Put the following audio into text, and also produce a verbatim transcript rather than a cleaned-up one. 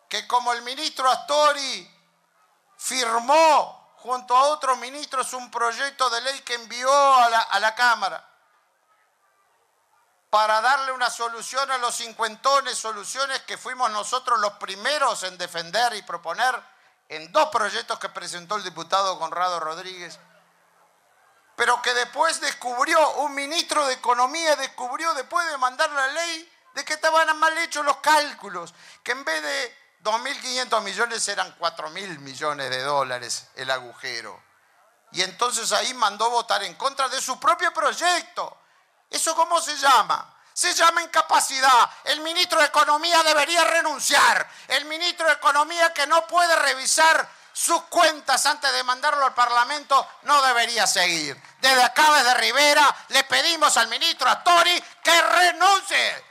que como el ministro Astori firmó junto a otros ministros un proyecto de ley que envió a la, a la Cámara para darle una solución a los cincuentones, soluciones que fuimos nosotros los primeros en defender y proponer en dos proyectos que presentó el diputado Conrado Rodríguez, pero que después descubrió, un ministro de Economía descubrió después de mandar la ley de que estaban mal hechos los cálculos, que en vez de dos mil quinientos millones eran cuatro mil millones de dólares el agujero. Y entonces ahí mandó votar en contra de su propio proyecto. ¿Eso cómo se llama? Se llama incapacidad. El ministro de Economía debería renunciar. El ministro de Economía, que no puede revisar sus cuentas antes de mandarlo al Parlamento, no debería seguir. Desde acá, desde Rivera, le pedimos al ministro Astori que renuncie.